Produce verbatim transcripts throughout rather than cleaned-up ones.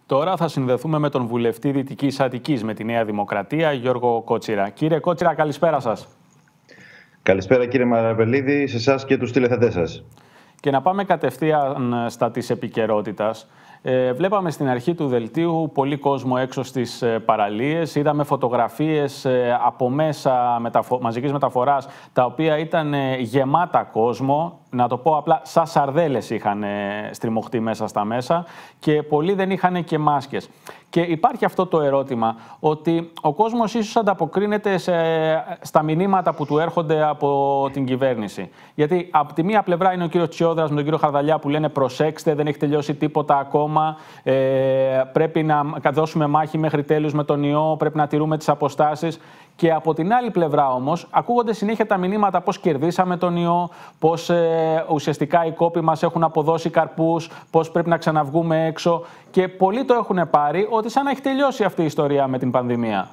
Τώρα θα συνδεθούμε με τον βουλευτή Δυτικής Αττικής με τη Νέα Δημοκρατία, Γιώργο Κότσιρα. Κύριε Κότσιρα, καλησπέρα σας. Καλησπέρα κύριε Μαραβελίδη, σε εσάς και τους τηλεθεατές σας. Και να πάμε κατευθείαν στα της επικαιρότητας. Ε, βλέπαμε στην αρχή του δελτίου πολύ κόσμο έξω στις ε, παραλίες. Είδαμε φωτογραφίες ε, από μέσα μεταφο- μαζικής μεταφοράς, τα οποία ήταν ε, γεμάτα κόσμο. Να το πω απλά, σαν σαρδέλες είχαν ε, στριμωχτεί μέσα στα μέσα και πολλοί δεν είχαν και μάσκες. Και υπάρχει αυτό το ερώτημα, ότι ο κόσμος ίσως ανταποκρίνεται σε, στα μηνύματα που του έρχονται από την κυβέρνηση. Γιατί από τη μία πλευρά είναι ο κύριος Τσιόδρας με τον κύριο Χαρδαλιά που λένε προσέξτε, δεν έχει τελειώσει τίποτα ακόμα, ε, πρέπει να δώσουμε μάχη μέχρι τέλους με τον ιό, πρέπει να τηρούμε τις αποστάσεις. Και από την άλλη πλευρά όμως ακούγονται συνέχεια τα μηνύματα πώς κερδίσαμε τον ιό, πώς ε, ουσιαστικά οι κόποι μας έχουν αποδώσει καρπούς, πώς πρέπει να ξαναβγούμε έξω. Και πολλοί το έχουν πάρει ότι σαν να έχει τελειώσει αυτή η ιστορία με την πανδημία.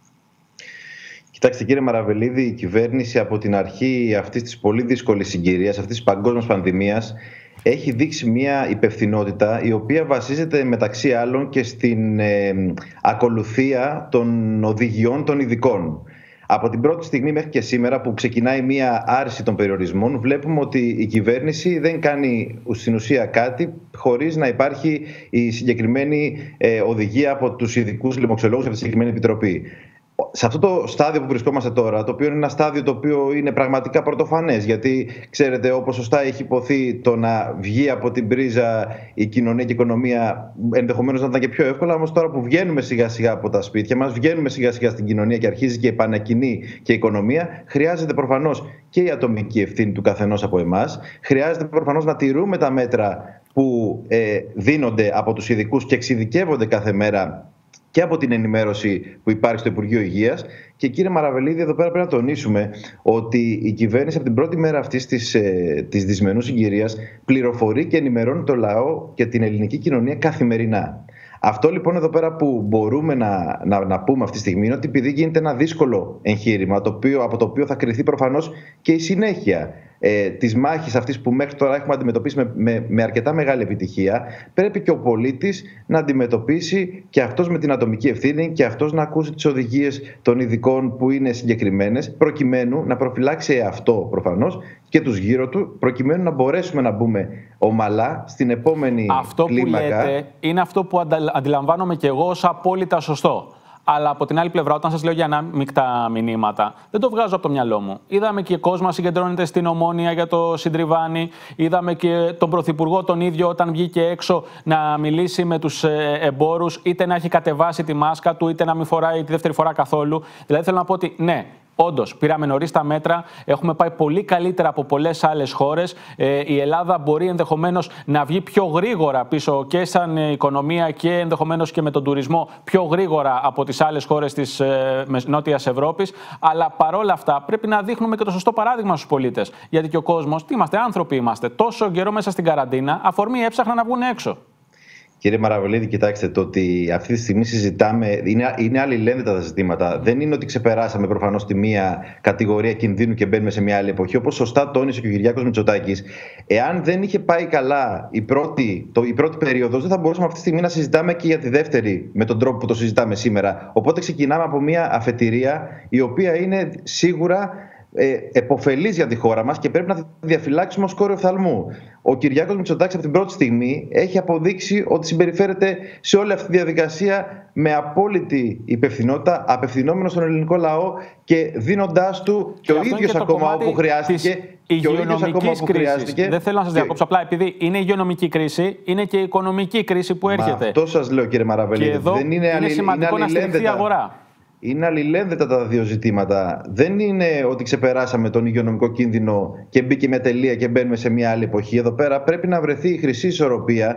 Κοιτάξτε κύριε Μαραβελίδη, η κυβέρνηση από την αρχή αυτής της πολύ δύσκολης συγκυρίας, αυτής της παγκόσμιας πανδημίας, έχει δείξει μια υπευθυνότητα η οποία βασίζεται μεταξύ άλλων και στην ε, ακολουθία των οδηγιών των ειδικών. Από την πρώτη στιγμή μέχρι και σήμερα που ξεκινάει μια άρση των περιορισμών, βλέπουμε ότι η κυβέρνηση δεν κάνει στην ουσία κάτι χωρίς να υπάρχει η συγκεκριμένη ε, οδηγία από τους ειδικούς λοιμοξιολόγους από τη συγκεκριμένη επιτροπή. Σε αυτό το στάδιο που βρισκόμαστε τώρα, το οποίο είναι ένα στάδιο το οποίο είναι πραγματικά πρωτοφανές, γιατί ξέρετε, όπως σωστά έχει υποθεί, το να βγει από την πρίζα η κοινωνία και η οικονομία ενδεχομένως να ήταν και πιο εύκολα. Όμως τώρα που βγαίνουμε σιγά σιγά από τα σπίτια μας, βγαίνουμε σιγά σιγά στην κοινωνία και αρχίζει και επανακινεί και η οικονομία, χρειάζεται προφανώς και η ατομική ευθύνη του καθενός από εμάς. Χρειάζεται προφανώς να τηρούμε τα μέτρα που ε, δίνονται από τους ειδικούς και εξειδικεύονται κάθε μέρα και από την ενημέρωση που υπάρχει στο Υπουργείο Υγείας. Και κύριε Μαραβελίδη, εδώ πέρα πρέπει να τονίσουμε ότι η κυβέρνηση από την πρώτη μέρα αυτής της, ε, της δυσμενούς συγκυρίας πληροφορεί και ενημερώνει το λαό και την ελληνική κοινωνία καθημερινά. Αυτό λοιπόν εδώ πέρα που μπορούμε να, να, να πούμε αυτή τη στιγμή είναι ότι επειδή γίνεται ένα δύσκολο εγχείρημα, το οποίο, από το οποίο θα κριθεί προφανώς και η συνέχεια ε, της μάχης αυτής που μέχρι τώρα έχουμε αντιμετωπίσει με, με, με αρκετά μεγάλη επιτυχία, πρέπει και ο πολίτης να αντιμετωπίσει και αυτός με την ατομική ευθύνη και αυτός να ακούσει τις οδηγίες των ειδικών που είναι συγκεκριμένες, προκειμένου να προφυλάξει αυτό προφανώς και τους γύρω του, προκειμένου να μπορέσουμε να μπούμε ομαλά στην επόμενη αυτό κλίμακα. Αυτό που λέτε είναι αυτό που αντιλαμβάνομαι και εγώ ως απόλυτα σωστό. Αλλά από την άλλη πλευρά, όταν σας λέω για ανάμεικτα μηνύματα, δεν το βγάζω από το μυαλό μου. Είδαμε και κόσμο να συγκεντρώνεται στην Ομόνοια για το Συντριβάνι. Είδαμε και τον Πρωθυπουργό τον ίδιο όταν βγήκε έξω να μιλήσει με τους εμπόρους, είτε να έχει κατεβάσει τη μάσκα του, είτε να μην φοράει τη δεύτερη φορά καθόλου. Δηλαδή θέλω να πω ότι ναι. Όντως, πήραμε νωρίς τα μέτρα, έχουμε πάει πολύ καλύτερα από πολλές άλλες χώρες. Ε, η Ελλάδα μπορεί ενδεχομένως να βγει πιο γρήγορα πίσω και σαν οικονομία και ενδεχομένως και με τον τουρισμό πιο γρήγορα από τις άλλες χώρες της ε, Νότιας Ευρώπης. Αλλά παρόλα αυτά πρέπει να δείχνουμε και το σωστό παράδειγμα στους πολίτες. Γιατί και ο κόσμος, τι είμαστε, άνθρωποι είμαστε, τόσο καιρό μέσα στην καραντίνα, αφορμή έψαχναν να βγουν έξω. Κύριε Μαραβελίδη, κοιτάξτε, το ότι αυτή τη στιγμή συζητάμε, είναι, είναι αλληλένδετα τα ζητήματα. Δεν είναι ότι ξεπεράσαμε προφανώς τη μία κατηγορία κινδύνου και μπαίνουμε σε μια άλλη εποχή. Όπως σωστά τόνισε και ο Κυριάκος Μητσοτάκης, εάν δεν είχε πάει καλά η πρώτη, το, η πρώτη περίοδος, δεν θα μπορούσαμε αυτή τη στιγμή να συζητάμε και για τη δεύτερη με τον τρόπο που το συζητάμε σήμερα. Οπότε ξεκινάμε από μια αφετηρία η οποία είναι σίγουρα Ε, εποφελής για τη χώρα μας και πρέπει να τη διαφυλάξουμε ως κόριο οφθαλμού. Ο Κυριάκος Μητσοτάκης από την πρώτη στιγμή έχει αποδείξει ότι συμπεριφέρεται σε όλη αυτή τη διαδικασία με απόλυτη υπευθυνότητα, απευθυνόμενος στον ελληνικό λαό και δίνοντάς του και, και ο ίδιος ακόμα όπου χρειάστηκε. Και ο ίδιος ακόμα όπου χρειάστηκε. Δεν θέλω να σας διακόψω. Απλά επειδή είναι η υγειονομική κρίση, είναι και η οικονομική κρίση που έρχεται. Μα αυτό σας λέω, κύριε Μαραβελίδη. Και εδώ δεν είναι, είναι αλλη... σημαντικό είναι να στηριχθεί η αγορά. Είναι αλληλένδετα τα δύο ζητήματα. Δεν είναι ότι ξεπεράσαμε τον υγειονομικό κίνδυνο και μπήκε με τελεία και μπαίνουμε σε μια άλλη εποχή. Εδώ πέρα πρέπει να βρεθεί η χρυσή ισορροπία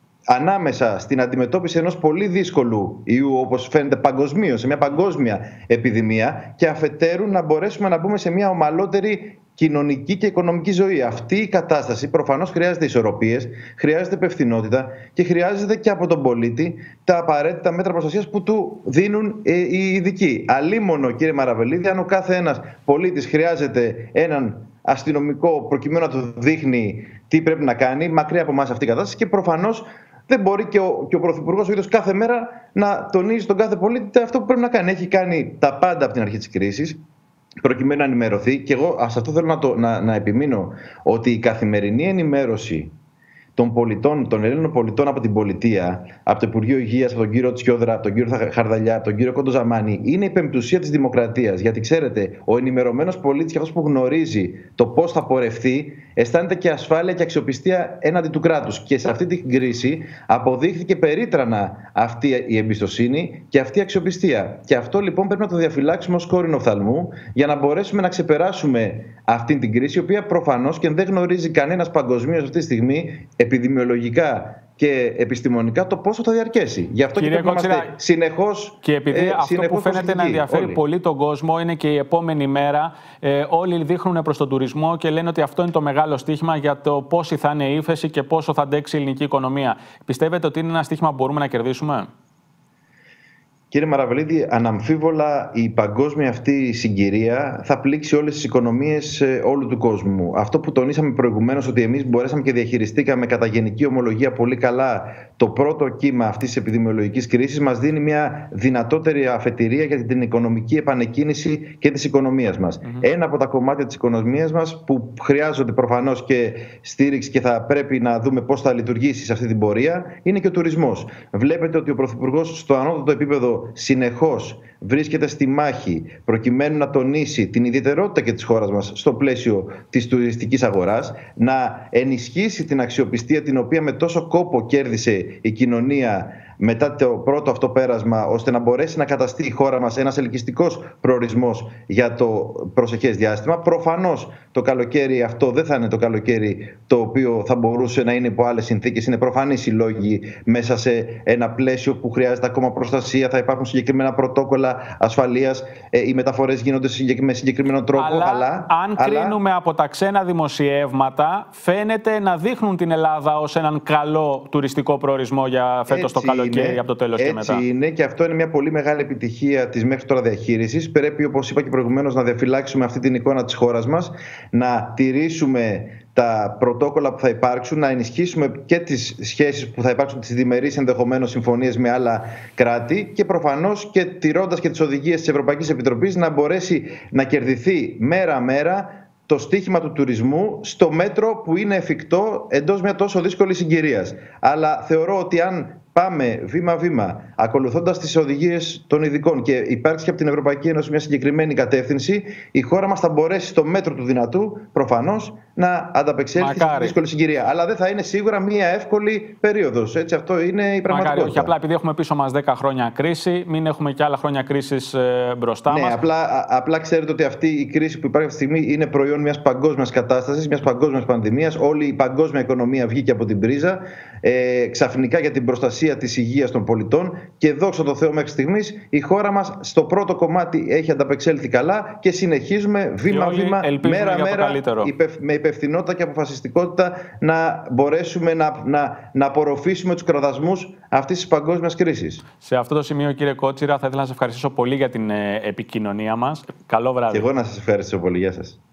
ανάμεσα στην αντιμετώπιση ενός πολύ δύσκολου ιού, όπως φαίνεται παγκοσμίως, σε μια παγκόσμια επιδημία, και αφετέρου να μπορέσουμε να μπούμε σε μια ομαλότερη κοινωνική και οικονομική ζωή. Αυτή η κατάσταση προφανώς χρειάζεται ισορροπίες, χρειάζεται υπευθυνότητα και χρειάζεται και από τον πολίτη τα απαραίτητα μέτρα προστασίας που του δίνουν οι ειδικοί. Αλίμονο, κύριε Μαραβελίδη, αν ο κάθε ένας πολίτης χρειάζεται έναν αστυνομικό προκειμένου να του δείχνει τι πρέπει να κάνει, μακριά από εμάς αυτή η κατάσταση, και προφανώς δεν μπορεί και ο, και ο Πρωθυπουργός ο ίδιος κάθε μέρα να τονίζει τον κάθε πολίτη αυτό που πρέπει να κάνει. Έχει κάνει τα πάντα από την αρχή της κρίσης, προκειμένου να ενημερωθεί. Και εγώ σε αυτό θέλω να, το, να, να επιμείνω ότι η καθημερινή ενημέρωση των πολιτών, των Ελλήνων πολιτών από την πολιτεία, από το Υπουργείο Υγείας, από τον κύριο Τσιόδρα, από τον κύριο Χαρδαλιά, από τον κύριο Κοντοζαμάνη, είναι η πεμπτουσία της δημοκρατίας. Γιατί ξέρετε, ο ενημερωμένος πολίτης και αυτός που γνωρίζει το πώς θα πορευτεί, αισθάνεται και ασφάλεια και αξιοπιστία έναντι του κράτους. Και σε αυτή την κρίση αποδείχθηκε περίτρανα αυτή η εμπιστοσύνη και αυτή η αξιοπιστία. Και αυτό λοιπόν πρέπει να το διαφυλάξουμε ως κόρηνο οφθαλμού για να μπορέσουμε να ξεπεράσουμε αυτή την κρίση, η οποία προφανώς και δεν γνωρίζει κανένας παγκοσμίως αυτή τη στιγμή, επιδημιολογικά και επιστημονικά, το πόσο θα διαρκέσει. Γι' αυτό Κύριε και πρέπει να είμαστε συνεχώς. Και επειδή ε, αυτό συνεχώς που φαίνεται να ενδιαφέρει όλοι. πολύ τον κόσμο είναι και η επόμενη μέρα. Ε, όλοι δείχνουν προς τον τουρισμό και λένε ότι αυτό είναι το μεγάλο στοίχημα για το πόση θα είναι η ύφεση και πόσο θα αντέξει η ελληνική οικονομία. Πιστεύετε ότι είναι ένα στοίχημα που μπορούμε να κερδίσουμε? Κύριε Μαραβελίδη, αναμφίβολα η παγκόσμια αυτή συγκυρία θα πλήξει όλες τις οικονομίες όλου του κόσμου. Αυτό που τονίσαμε προηγουμένως, ότι εμείς μπορέσαμε και διαχειριστήκαμε κατά γενική ομολογία πολύ καλά το πρώτο κύμα αυτής της επιδημιολογικής κρίσης, μας δίνει μια δυνατότερη αφετηρία για την οικονομική επανεκκίνηση και της οικονομίας μας. Mm-hmm. Ένα από τα κομμάτια της οικονομίας μας που χρειάζονται προφανώς και στήριξη και θα πρέπει να δούμε πώς θα λειτουργήσει σε αυτή την πορεία είναι και ο τουρισμός. Βλέπετε ότι ο Πρωθυπουργός στο ανώτατο επίπεδο συνεχώς βρίσκεται στη μάχη προκειμένου να τονίσει την ιδιαιτερότητα και της χώρας μας στο πλαίσιο της τουριστικής αγοράς, να ενισχύσει την αξιοπιστία την οποία με τόσο κόπο κέρδισε η κοινωνία μετά το πρώτο αυτό πέρασμα, ώστε να μπορέσει να καταστεί η χώρα μας ένας ελκυστικός προορισμός για το προσεχές διάστημα. Προφανώς το καλοκαίρι αυτό δεν θα είναι το καλοκαίρι το οποίο θα μπορούσε να είναι υπό άλλες συνθήκες. Είναι προφανείς οι λόγοι μέσα σε ένα πλαίσιο που χρειάζεται ακόμα προστασία. Θα υπάρχουν συγκεκριμένα πρωτόκολλα ασφαλείας. Οι μεταφορές γίνονται με συγκεκριμένο τρόπο. Αλλά, αλλά αν αλλά... κρίνουμε από τα ξένα δημοσιεύματα, φαίνεται να δείχνουν την Ελλάδα ως έναν καλό τουριστικό προορισμό για φέτος το καλοκαίρι. Και από το τέλος έτσι και μετά. είναι, και αυτό είναι μια πολύ μεγάλη επιτυχία της μέχρι τώρα διαχείρισης. Πρέπει, όπως είπα και προηγουμένως, να διαφυλάξουμε αυτή την εικόνα της χώρας μας, να τηρήσουμε τα πρωτόκολλα που θα υπάρξουν, να ενισχύσουμε και τις σχέσεις που θα υπάρξουν, τις διμερείς ενδεχομένως συμφωνίες με άλλα κράτη και προφανώς και τηρώντας και τις οδηγίες της Ευρωπαϊκής Επιτροπής να μπορέσει να κερδιθεί μέρα-μέρα το στίχημα του τουρισμού στο μέτρο που είναι εφικτό εντός μια τόσο δύσκολη συγκυρίας. Αλλά θεωρώ ότι αν πάμε βήμα-βήμα, ακολουθώντας τις οδηγίες των ειδικών και υπάρξει και από την Ευρωπαϊκή Ένωση μια συγκεκριμένη κατεύθυνση, η χώρα μας θα μπορέσει στο μέτρο του δυνατού, προφανώς, να ανταπεξέλθει στη δύσκολη συγκυρία. Αλλά δεν θα είναι σίγουρα μια εύκολη περίοδος. Έτσι, αυτό είναι η πραγματικότητα. Μακάρι, όχι. Απλά επειδή έχουμε πίσω μας δέκα χρόνια κρίση, μην έχουμε και άλλα χρόνια κρίσης ε, μπροστά ναι, μας. Απλά, απλά ξέρετε ότι αυτή η κρίση που υπάρχει αυτή τη στιγμή είναι προϊόν μιας παγκόσμιας κατάστασης, μιας παγκόσμιας πανδημίας. Όλη η παγκόσμια οικονομία βγήκε από την πρίζα ε, ξαφνικά για την προστασία της υγείας των πολιτών και δόξα τω Θεώ μέχρι στιγμής η χώρα μας στο πρώτο κομμάτι έχει ανταπεξέλθει καλά και συνεχίζουμε βήμα-βήμα, μέρα-μέρα, με υπευθυνότητα και αποφασιστικότητα να μπορέσουμε να, να, να απορροφήσουμε τους κραδασμούς αυτής της παγκόσμιας κρίσης. Σε αυτό το σημείο, κύριε Κότσιρα, θα ήθελα να σας ευχαριστήσω πολύ για την επικοινωνία μας. Καλό βράδυ. Και εγώ να σας ευχαριστήσω πολύ. Γεια σας.